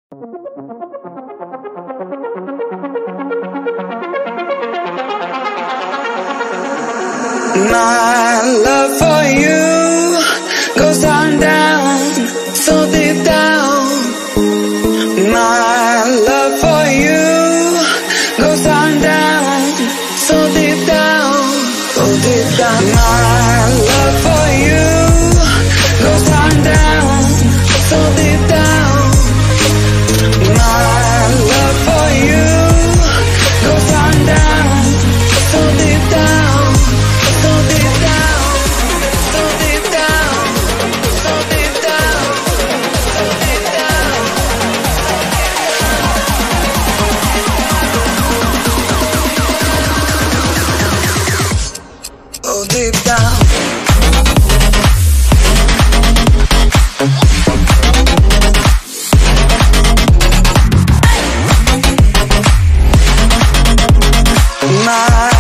My love for you goes on down, so deep down. My love for you goes on down, so deep down, so deep down. My love for you goes on down, so deep down. My love for you goes on down, so deep down. Deep down. My